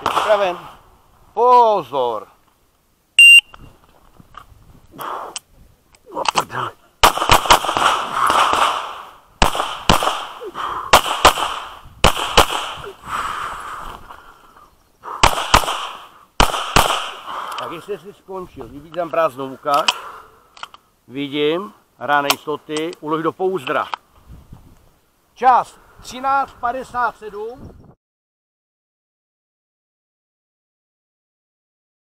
Jsi připraven? Pozor! Tak jestli jsi skončil, vidím tam prázdnou, ukáž. Vidím, hra nejistoty, ulož do pouzdra. Čas 13:57.